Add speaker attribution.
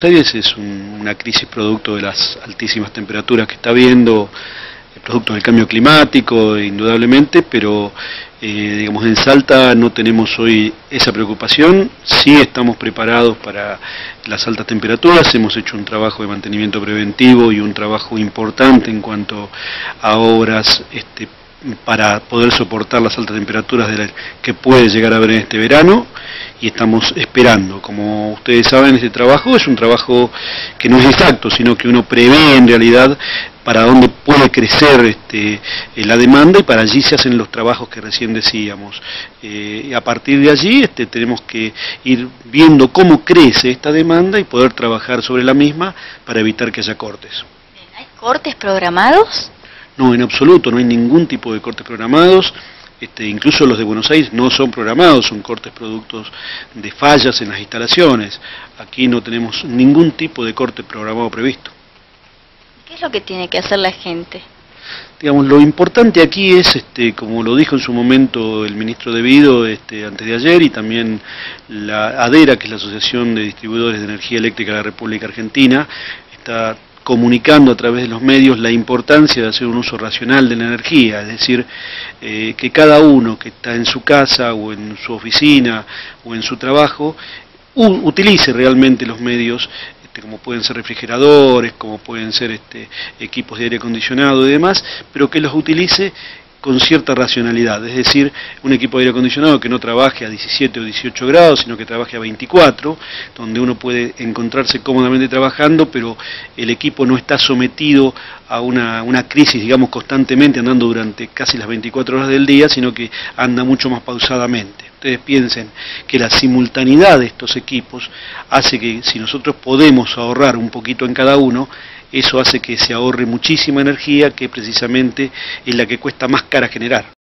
Speaker 1: Aires es una crisis producto de las altísimas temperaturas que está habiendo, producto del cambio climático, indudablemente, pero digamos, en Salta no tenemos hoy esa preocupación. Sí estamos preparados para las altas temperaturas, hemos hecho un trabajo de mantenimiento preventivo y un trabajo importante en cuanto a obras para poder soportar las altas temperaturas que puede llegar a haber en este verano, y estamos esperando. Como ustedes saben, este trabajo es un trabajo que no es exacto, sino que uno prevé en realidad para dónde puede crecer la demanda, y para allí se hacen los trabajos que recién decíamos. A partir de allí tenemos que ir viendo cómo crece esta demanda y poder trabajar sobre la misma para evitar que haya cortes.
Speaker 2: ¿Hay cortes programados?
Speaker 1: No, en absoluto, no hay ningún tipo de cortes programados. Incluso los de Buenos Aires no son programados, son cortes productos de fallas en las instalaciones. Aquí no tenemos ningún tipo de corte programado previsto.
Speaker 2: ¿Qué es lo que tiene que hacer la gente?
Speaker 1: Digamos, lo importante aquí es, como lo dijo en su momento el ministro De Vido antes de ayer, y también la ADERA, que es la Asociación de Distribuidores de Energía Eléctrica de la República Argentina, está comunicando a través de los medios la importancia de hacer un uso racional de la energía, es decir, que cada uno que está en su casa o en su oficina o en su trabajo utilice realmente los medios, como pueden ser refrigeradores, como pueden ser equipos de aire acondicionado y demás, pero que los utilice con cierta racionalidad, es decir, un equipo de aire acondicionado que no trabaje a 17 o 18 grados, sino que trabaje a 24, donde uno puede encontrarse cómodamente trabajando, pero el equipo no está sometido a una crisis, digamos, constantemente, andando durante casi las 24 horas del día, sino que anda mucho más pausadamente. Ustedes piensen que la simultaneidad de estos equipos hace que, si nosotros podemos ahorrar un poquito en cada uno, eso hace que se ahorre muchísima energía, que precisamente es la que cuesta más cara generar.